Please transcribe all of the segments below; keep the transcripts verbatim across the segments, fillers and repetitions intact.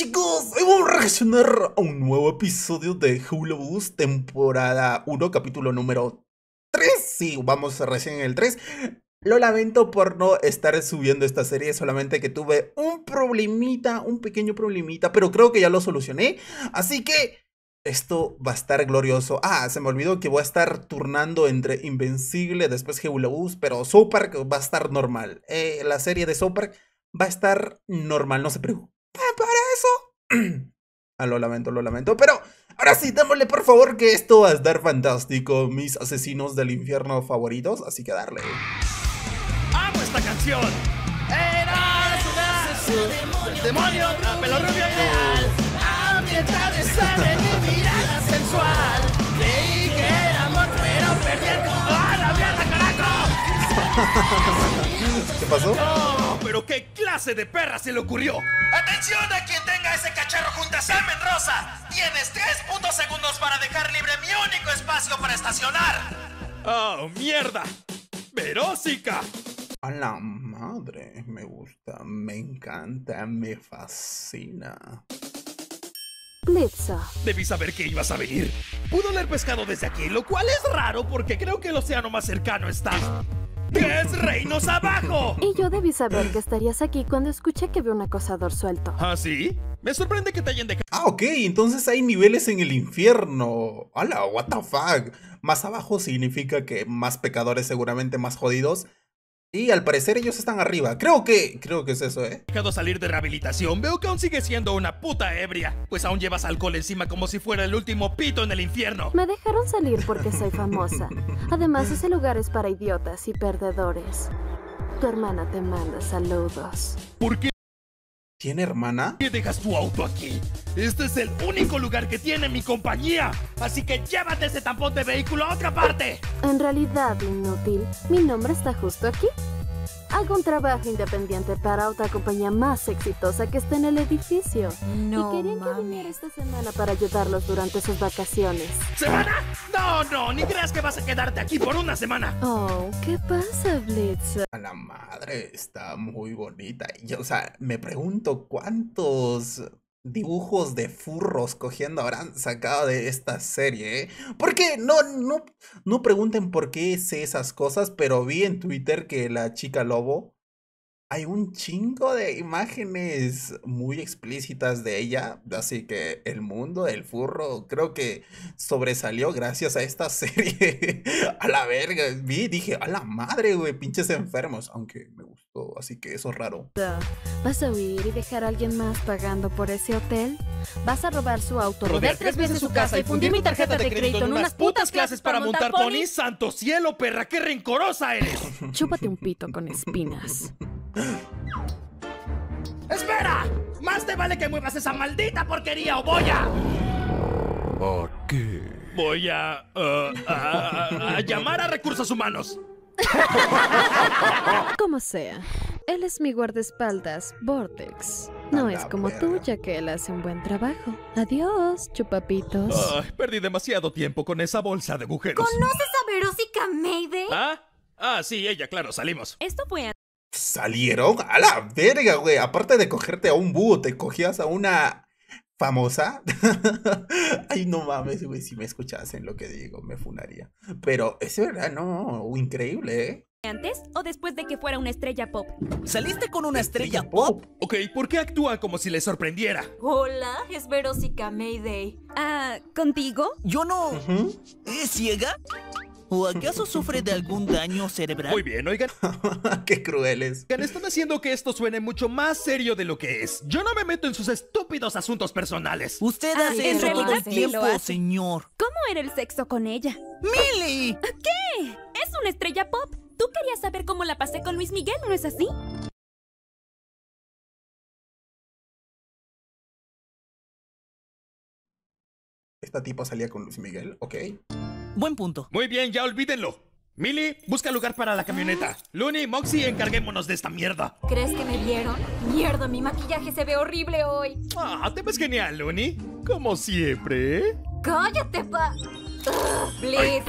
chicos, hoy vamos a reaccionar a un nuevo episodio de Hula Boost, temporada uno, capítulo número tres. Sí, vamos recién en el tres. Lo lamento por no estar subiendo esta serie, solamente que tuve un problemita, un pequeño problemita, pero creo que ya lo solucioné. Así que esto va a estar glorioso. Ah, se me olvidó que voy a estar turnando entre Invencible, después Hula Boost, pero South Park va a estar normal. Eh, la serie de South Park va a estar normal, no se preocupen para eso. Ah, lo lamento, lo lamento. Pero ahora sí, démosle por favor, que esto va a estar fantástico. Mis asesinos del infierno favoritos, así que darle. ¡Amo esta canción! Eras una asesino del demonio, una pelo rubio ideal. Ambiental de sangre y mirada sensual. Creí que era amor, pero perdí el control. ¡Ah, la mierda, carajo! ¿Qué pasó? ¡Oh, pero qué clase de perra se le ocurrió! ¡Atención a quien tenga ese cacharro junto a Semen Rosa! Tienes tres puntos segundos para dejar libre mi único espacio para estacionar. ¡Oh, mierda! ¡Verósica! A la madre, me gusta, me encanta, me fascina. Blitzo. Debí saber que ibas a venir. Pudo haber pescado desde aquí, lo cual es raro porque creo que el océano más cercano está... ¿Qué es reinos abajo? Y yo debí saber que estarías aquí cuando escuché que vi un acosador suelto. ¿Ah, sí? Me sorprende que te hayan dejado. Ah, ok, entonces hay niveles en el infierno. Hola, what the fuck. Más abajo significa que más pecadores, seguramente más jodidos. Y al parecer ellos están arriba. Creo que, creo que es eso, ¿eh? Dejado salir de rehabilitación, veo que aún sigues siendo una puta ebria. Pues aún llevas alcohol encima como si fuera el último pito en el infierno. Me dejaron salir porque soy famosa. Además, ese lugar es para idiotas y perdedores. Tu hermana te manda saludos. ¿Por qué ¿Tiene hermana? dejas tu auto aquí? Este es el único lugar que tiene mi compañía. Así que llévate ese tampón de vehículo a otra parte. En realidad, inútil, mi nombre está justo aquí. Hago un trabajo independiente para otra compañía más exitosa que está en el edificio. No, y querían que mames. viniera esta semana para ayudarlos durante sus vacaciones. ¿Semana? No, no, ni creas que vas a quedarte aquí por una semana. Oh, ¿qué pasa, Blitz? A la madre, está muy bonita. Y yo, o sea, me pregunto cuántos dibujos de furros cogiendo habrán sacado de esta serie, ¿eh? Porque no, no, no pregunten por qué sé esas cosas, pero vi en Twitter que la chica lobo, hay un chingo de imágenes muy explícitas de ella, así que el mundo del furro creo que sobresalió gracias a esta serie. A la verga, vi, dije, a la madre, güey, pinches enfermos, aunque me gustó, así que eso es raro. ¿Vas a huir y dejar a alguien más pagando por ese hotel? ¿Vas a robar su auto, Rodear tres veces su casa y fundir mi tarjeta de crédito en unas putas clases para montar ponis? ¡Santo cielo, perra! ¡Qué rencorosa eres! Chúpate un pito con espinas. ¡Espera! ¡Más te vale que muevas esa maldita porquería o voy a... ¿Por qué? Voy a... uh, a, a- a llamar a recursos humanos. Como sea, él es mi guardaespaldas, Vortex. No A la es como verga. tú, ya que él hace un buen trabajo. Adiós, chupapitos. Ay, perdí demasiado tiempo con esa bolsa de agujeros. ¿Conoces a Verósica Mayday? ¿Ah? Ah, sí, ella, claro, salimos. Esto fue ¿Salieron? A la verga, güey. Aparte de cogerte a un búho, te cogías a una famosa. Ay, no mames, güey. Si me escuchasen lo que digo, me funaría. Pero es verdad, no. Increíble, ¿eh? antes o después de que fuera una estrella pop. ¿Saliste con una estrella Estrella pop? Ok, ¿por qué actúa como si le sorprendiera? Hola, es Verósica Mayday. Ah, ¿contigo? Yo no... Ujú. ¿Es ciega? ¿O acaso sufre de algún daño cerebral? Muy bien, oigan. Qué crueles. Oigan, están haciendo que esto suene mucho más serio de lo que es. Yo no me meto en sus estúpidos asuntos personales. Usted Ah, hace en eso todo el realidad sí tiempo, lo hace. señor. ¿Cómo era el sexo con ella? ¡Millie! ¿Qué? Es una estrella pop. Tú querías saber cómo la pasé con Luis Miguel, ¿no es así? Esta tipa salía con Luis Miguel, ok. Buen punto. Muy bien, ya olvídenlo. Millie, busca lugar para la camioneta. Looney, Moxie, encarguémonos de esta mierda. ¿Crees que me vieron? Mierda, mi maquillaje se ve horrible hoy. Ah, te ves genial, Looney. Como siempre, ¿eh? ¡Cállate, pa! Ugh, Blitz.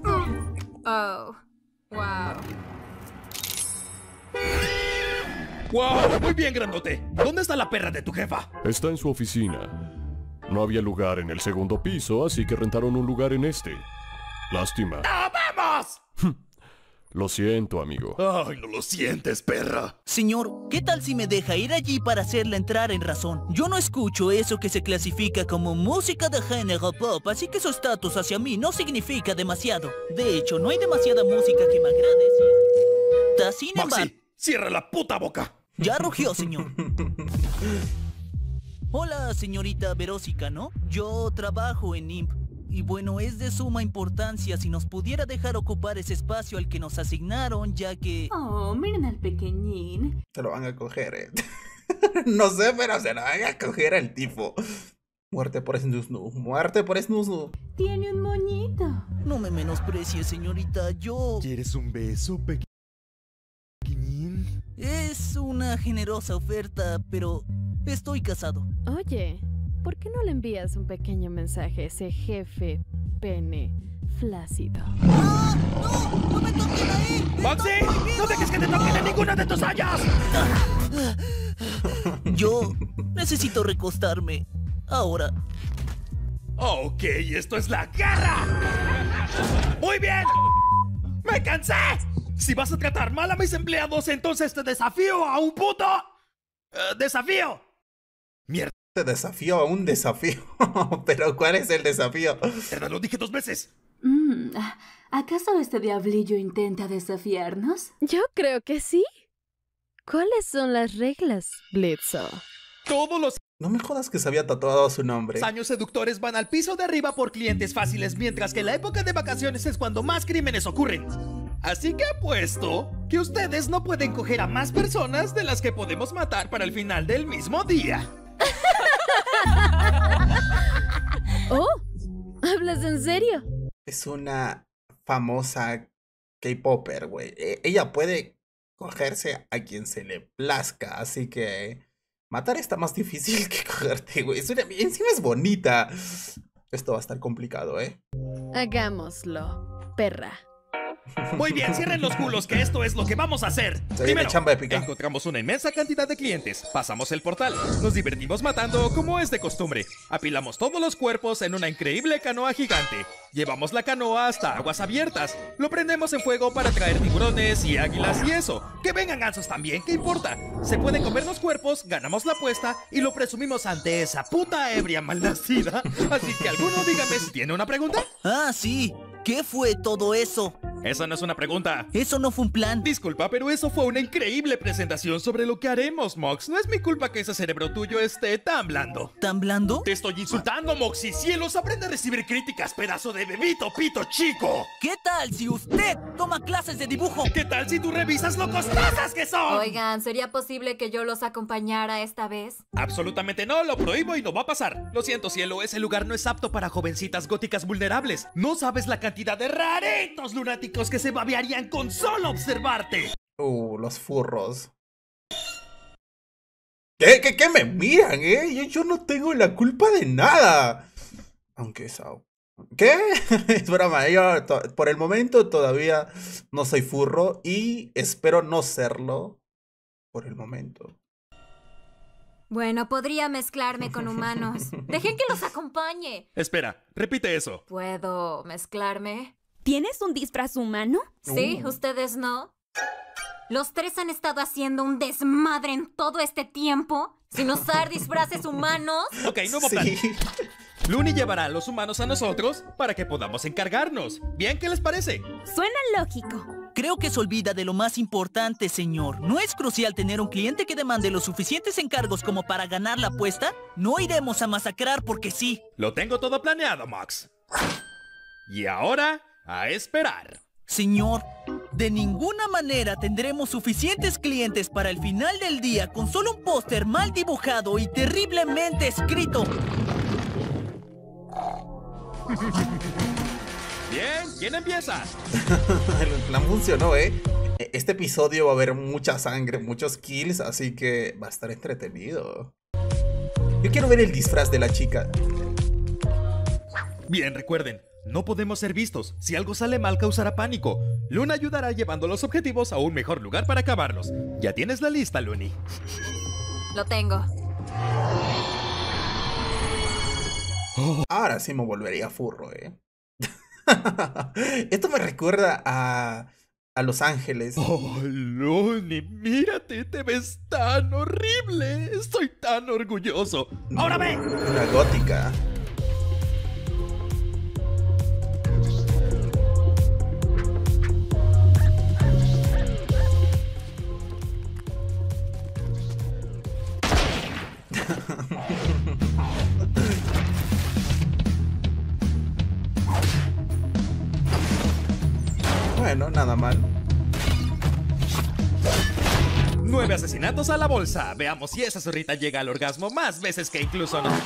Oh, wow. ¡Wow! Muy bien, grandote. ¿Dónde está la perra de tu jefa? Está en su oficina. No había lugar en el segundo piso, así que rentaron un lugar en este. Lástima. ¡No, vamos! Lo siento, amigo. Ay, no lo sientes, perra. Señor, ¿qué tal si me deja ir allí para hacerla entrar en razón? Yo no escucho eso que se clasifica como música de género pop, así que su estatus hacia mí no significa demasiado. De hecho, no hay demasiada música que me agrade si es... Sin embargo... Moxie, cierra la puta boca. Ya rugió, señor. Hola, señorita Verósica, ¿no? Yo trabajo en I M P. Y bueno, es de suma importancia si nos pudiera dejar ocupar ese espacio al que nos asignaron, ya que... Oh, miren al pequeñín. Se lo van a coger, eh. No sé, pero se lo van a coger al tipo. Muerte por Snusnu. Muerte por Snusnu. Tiene un moñito. No me menosprecie, señorita. Yo... ¿Quieres un beso, pequeñín? Es una generosa oferta, pero estoy casado. Oye, ¿por qué no le envías un pequeño mensaje a ese jefe pene flácido? ¡No! ¡No! ¡No me toquen ahí! ¡Moxie! ¡No dejes que te toquen en ninguna de tus hallas! Yo necesito recostarme. Ahora. Ok, esto es la guerra. ¡Muy bien! ¡Me cansé! Si vas a tratar mal a mis empleados, entonces te desafío a un puto... Uh, ¡desafío! ¡Mierda! Te desafío a un desafío. Pero ¿cuál es el desafío? Mierda, lo dije dos veces. Mm, ¿acaso este diablillo intenta desafiarnos? Yo creo que sí. ¿Cuáles son las reglas, Blitzo? Todos los No me jodas que se había tatuado su nombre. años seductores van al piso de arriba por clientes fáciles, mientras que la época de vacaciones es cuando más crímenes ocurren. Así que apuesto que ustedes no pueden coger a más personas de las que podemos matar para el final del mismo día. Oh, ¿hablas en serio? Es una famosa K-popper, güey. E- Ella puede cogerse a quien se le plazca, así que matar está más difícil que cogerte, güey. Es una- Encima es bonita. Esto va a estar complicado, ¿eh? Hagámoslo, perra. Muy bien, cierren los culos, que esto es lo que vamos a hacer. Se viene chamba épica. Encontramos una inmensa cantidad de clientes. Pasamos el portal. Nos divertimos matando como es de costumbre. Apilamos todos los cuerpos en una increíble canoa gigante. Llevamos la canoa hasta aguas abiertas. Lo prendemos en fuego para traer tiburones y águilas y eso. Que vengan gansos también, ¿qué importa? Se pueden comer los cuerpos, ganamos la apuesta y lo presumimos ante esa puta ebria malnacida. Así que alguno dígame si tiene una pregunta. Ah, sí. ¿Qué fue todo eso? Esa no es una pregunta. Eso no fue un plan. Disculpa, pero eso fue una increíble presentación sobre lo que haremos, Mox. No es mi culpa que ese cerebro tuyo esté tan blando. ¿Tan blando? Te estoy insultando, Moxie. Cielos, aprende a recibir críticas, pedazo de bebito pito chico. ¿Qué tal si usted toma clases de dibujo? ¿Qué tal si tú revisas lo costosas que son? Oigan, ¿sería posible que yo los acompañara esta vez? Absolutamente no, lo prohíbo y no va a pasar. Lo siento, cielo, ese lugar no es apto para jovencitas góticas vulnerables. No sabes la cantidad de raritos lunáticos que se babearían con solo observarte. Uh, los furros. ¿Qué? ¿Qué? ¿Qué me miran, eh? Yo, yo no tengo la culpa de nada. Aunque esa... ¿Qué? Es broma, yo to- por el momento todavía no soy furro y espero no serlo por el momento. Bueno, podría mezclarme con humanos. Dejen que los acompañe. Espera, repite eso. ¿Puedo mezclarme? ¿Tienes un disfraz humano? Sí, Uh. ¿ustedes no? ¿Los tres han estado haciendo un desmadre en todo este tiempo? ¿Sin usar disfraces humanos? Ok, nuevo plan. Sí. Looney llevará a los humanos a nosotros para que podamos encargarnos. ¿Bien? ¿Qué les parece? Suena lógico. Creo que se olvida de lo más importante, señor. ¿No es crucial tener un cliente que demande los suficientes encargos como para ganar la apuesta? No iremos a masacrar porque sí. Lo tengo todo planeado, Mox. Y ahora, a esperar. Señor, de ninguna manera tendremos suficientes clientes para el final del día con solo un póster mal dibujado y terriblemente escrito. Bien, ¿quién empieza? El plan funcionó, ¿eh? Este episodio va a haber mucha sangre, muchos kills, así que va a estar entretenido. Yo quiero ver el disfraz de la chica. Bien, recuerden, No podemos ser vistos. Si algo sale mal, causará pánico. Luna ayudará llevando los objetivos a un mejor lugar para acabarlos. Ya tienes la lista, Luni. Lo tengo. Ahora sí me volvería furro, ¿eh? Esto me recuerda a, a Los Ángeles. Oh, Luni, mírate, te ves tan horrible. Estoy tan orgulloso. ¡Ahora ve! Una gótica. Bueno, nada mal. Nueve asesinatos a la bolsa. Veamos si esa zorrita llega al orgasmo más veces que incluso no.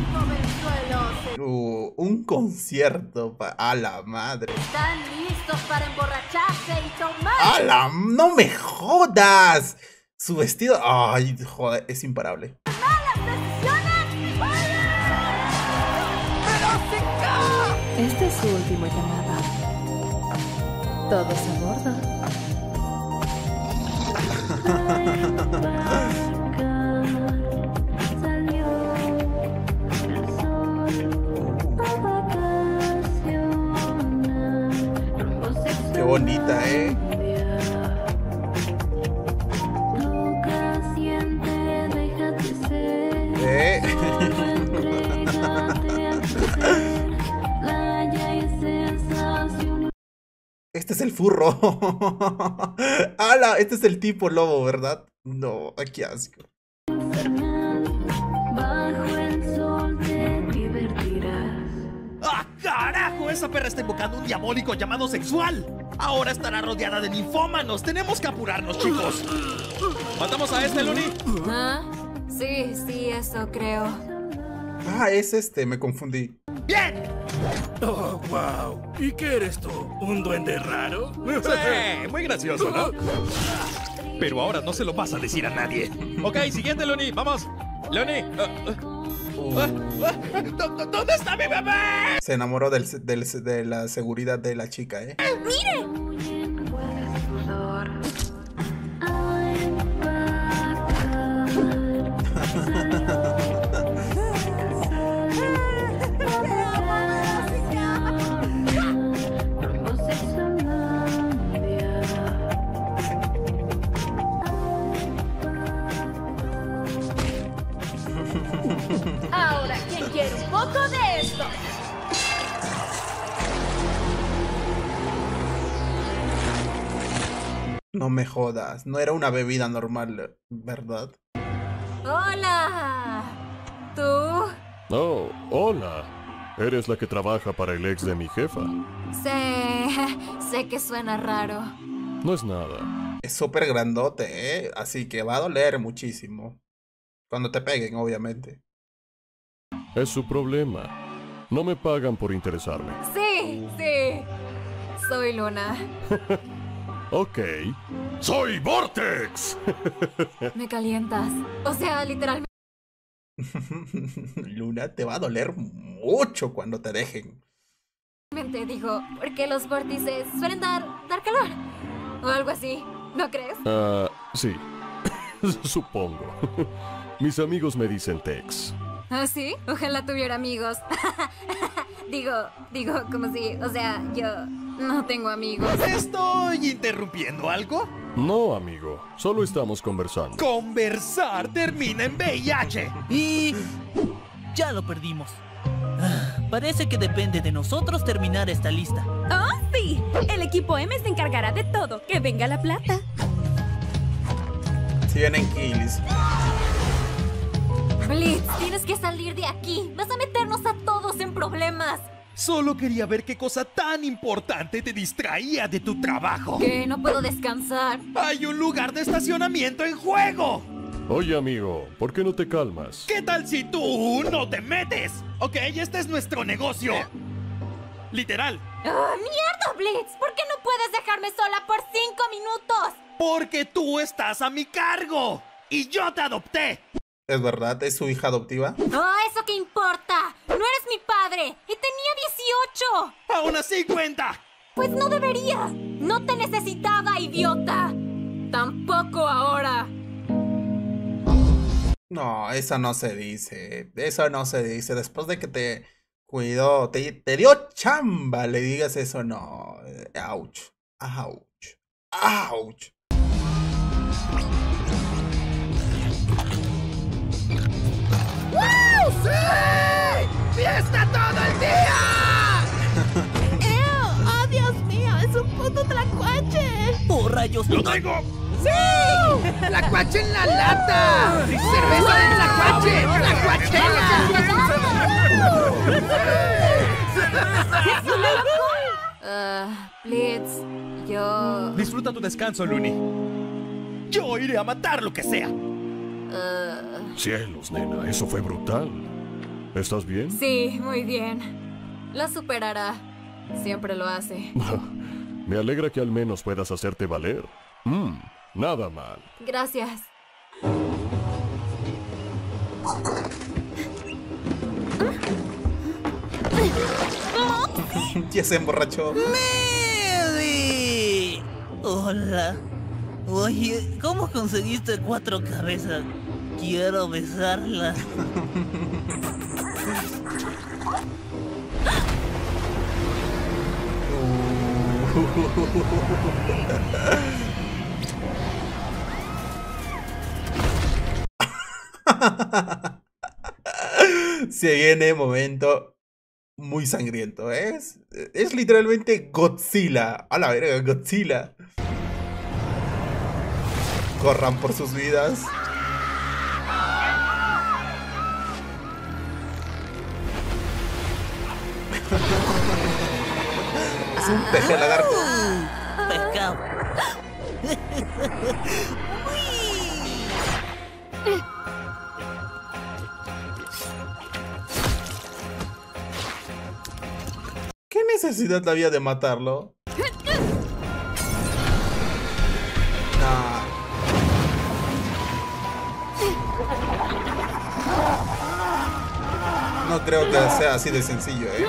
Uh, un concierto pa a la madre. ¿Están listos para emborracharse y tomar? ¡A la! ¡No me jodas! Su vestido... Ay, joder, es imparable. Esta es su última llamada. Todos a bordo. Qué bonita, ¿eh? ¿Eh? Este es el furro. ¡Hala! Este es el tipo lobo, ¿verdad? No, aquí asco. ¡Ah, carajo! Esa perra está invocando un diabólico llamado sexual. Ahora estará rodeada de ninfómanos. Tenemos que apurarnos, chicos. ¿Matamos a este, Luni? ¿Ah? Sí, sí, eso creo. Ah, es este, me confundí. ¡Bien! Oh, wow. ¿Y qué eres tú? ¿Un duende raro? Sí, muy gracioso, ¿no? Pero ahora no se lo vas a decir a nadie. Ok, siguiente, Luni, vamos. Luni. Uh, uh, uh, uh, ¿Dónde está mi bebé? Se enamoró del, del, de la seguridad de la chica, ¿eh? ¡Mire! Ahora, ¿quién quiere un poco de esto? No me jodas, no era una bebida normal, ¿verdad? ¡Hola! ¿Tú? Oh, hola. Eres la que trabaja para el ex de mi jefa. Sé... sé que suena raro. No es nada. Es súper grandote, ¿eh? Así que va a doler muchísimo. Cuando te peguen, obviamente. Es su problema. No me pagan por interesarme. Sí, sí. Soy Luna. Ok. ¡Soy Vortex! Me calientas. O sea, literalmente. Luna, te va a doler mucho cuando te dejen. Digo, porque los vórtices suelen dar, dar calor. O algo así, ¿no crees? Ah, uh, sí. Supongo. Mis amigos me dicen Tex. ¿Ah, sí? Ojalá tuviera amigos. digo, digo, como si, o sea, yo no tengo amigos. ¿Estoy interrumpiendo algo? No, amigo. Solo estamos conversando. Conversar termina en V I H. Y... ya lo perdimos. Parece que depende de nosotros terminar esta lista. ¡Oh, sí! El equipo M se encargará de todo. ¡Que venga la plata! Si vienen kills. Blitz, tienes que salir de aquí. Vas a meternos a todos en problemas. Solo quería ver qué cosa tan importante te distraía de tu trabajo. ¿Qué? No puedo descansar. ¡Hay un lugar de estacionamiento en juego! Oye, amigo, ¿por qué no te calmas? ¿Qué tal si tú no te metes? Ok, este es nuestro negocio. Literal. ¡Oh, mierda, Blitz! ¿Por qué no puedes dejarme sola por cinco minutos? Porque tú estás a mi cargo. Y yo te adopté. Es verdad, es su hija adoptiva. Oh, ¿eso qué importa? No eres mi padre y tenía dieciocho. ¡Aún así cuenta! Pues no debería. No te necesitaba, idiota. Tampoco ahora. No, eso no se dice. Eso no se dice. Después de que te cuidó, te, te dio chamba, le digas eso, no. Ouch. Ouch. Ouch. ¡Wow! ¡Sí! ¡Fiesta todo el día! ¡Ew! ¡Oh, Dios mío! ¡Es un puto tlacuache! ¡Oh, rayos! ¡Lo tengo! ¡Sí! ¡Tlacuache en la lata! ¡Cerveza de tlacuache! ¡Tlacuachela! Uh, Blitz, yo... Disfruta tu descanso, Looney. Yo iré a matar lo que sea. Uh... Cielos, nena, eso fue brutal. ¿Estás bien? Sí, muy bien. Lo superará. Siempre lo hace. Me alegra que al menos puedas hacerte valer. Mm, nada mal. Gracias. Ya se emborrachó. ¡Mary! Hola. Oye, ¿cómo conseguiste cuatro cabezas? Quiero besarla. Se viene momento muy sangriento, ¿eh? Es, es literalmente Godzilla. A la verga, Godzilla. Corran por sus vidas. Es un peje lagarto. Pescado. ¿Qué necesidad había de matarlo? Nah. No creo que sea así de sencillo, ¿eh?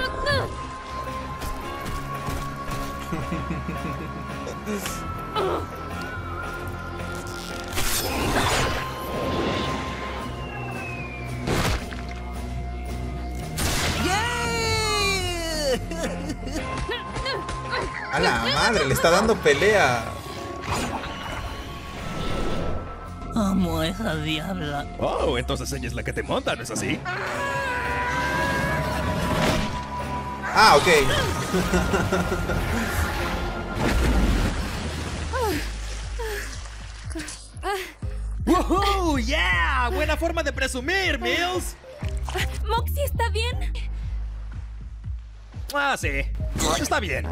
A la madre, le está dando pelea. Amo a esa diabla. Oh, entonces ella es la que te monta, ¿no es así? Ah, ok. ¡Woohoo! ¡Yeah! ¡Buena forma de presumir, Mills! ¿Moxie está bien? Ah, sí. Está bien.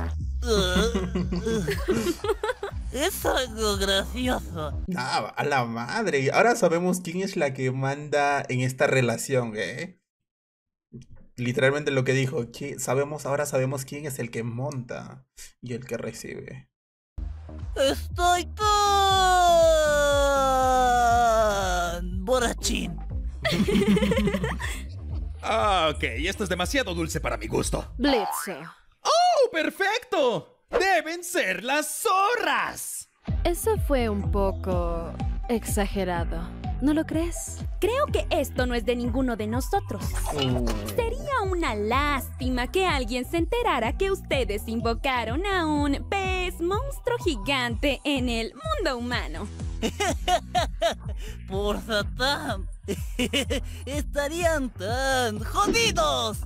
Es algo gracioso. Ah, a la madre. Ahora sabemos quién es la que manda en esta relación, ¿eh? Literalmente lo que dijo. Que sabemos, ahora sabemos quién es el que monta y el que recibe. Estoy tan borrachín. Ah, ok. Esto es demasiado dulce para mi gusto. Blitz. ¡Oh, perfecto! ¡Deben ser las zorras! Eso fue un poco exagerado. ¿No lo crees? Creo que esto no es de ninguno de nosotros. Uh. Sería una lástima que alguien se enterara que ustedes invocaron a un pez monstruo gigante en el mundo humano. Por Satán. Estarían tan jodidos.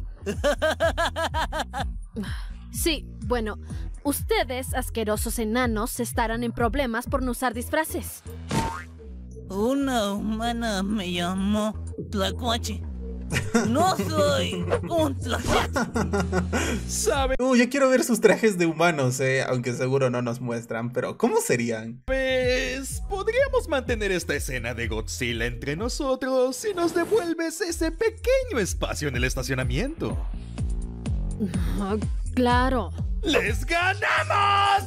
Sí, bueno, ustedes, asquerosos enanos, estarán en problemas por no usar disfraces. Una humana me llamó Tlacuache. No soy un tlacuache. ¿Sabe? Uh, yo quiero ver sus trajes de humanos, eh, aunque seguro no nos muestran, pero ¿cómo serían? Pues podríamos mantener esta escena de Godzilla entre nosotros si nos devuelves ese pequeño espacio en el estacionamiento. Oh, claro. ¡Les ganamos!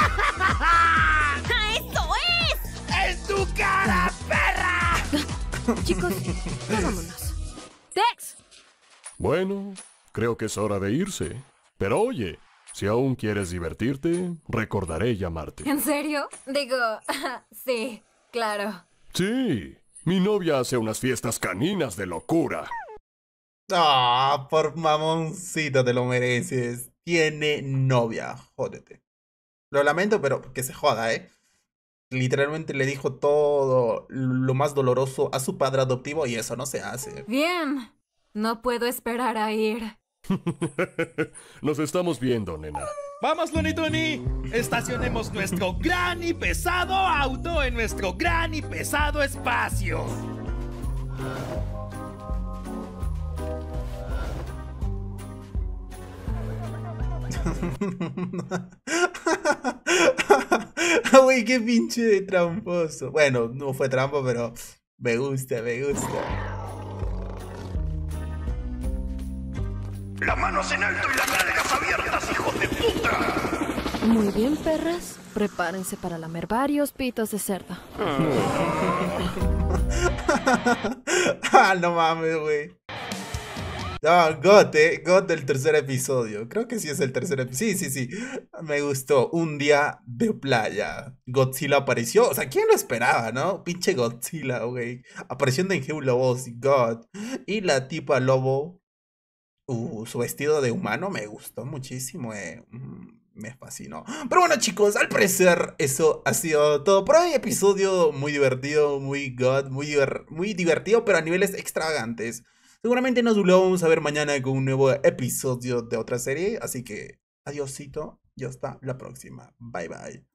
¡Eso es! ¡En tu cara, perra! Chicos, ya vámonos. ¡Tex! Bueno, creo que es hora de irse. Pero oye, si aún quieres divertirte, recordaré llamarte. ¿En serio? Digo, sí, claro. Sí, mi novia hace unas fiestas caninas de locura. Ah, por mamoncito te lo mereces. Tiene novia, jódete. Lo lamento, pero que se joda, ¿eh? Literalmente le dijo todo lo más doloroso a su padre adoptivo y eso no se hace. Bien, no puedo esperar a ir. Nos estamos viendo, nena. ¡Vamos, Looney Tunes! Estacionemos nuestro gran y pesado auto en nuestro gran y pesado espacio. Uy, qué pinche tramposo. Bueno, no fue trampa, pero me gusta, me gusta. Las manos en alto y las nalgas abiertas, hijos de puta. Muy bien, perras. Prepárense para lamer varios pitos de cerdo. Ah, no mames, güey. No, God, eh. God del tercer episodio. Creo que sí es el tercer episodio. Sí, sí, sí. Me gustó. Un día de playa. Godzilla apareció. O sea, ¿quién lo esperaba, no? Pinche Godzilla, güey. Apareciendo en Hula Boss, God. Y la tipa lobo. Uh, su vestido de humano me gustó muchísimo, eh. Mm, me fascinó. Pero bueno, chicos, al parecer eso ha sido todo por hoy. Episodio muy divertido, muy God, muy, diver muy divertido, pero a niveles extravagantes. Seguramente nos volvemos a ver mañana con un nuevo episodio de otra serie. Así que, adiósito y hasta la próxima. Bye, bye.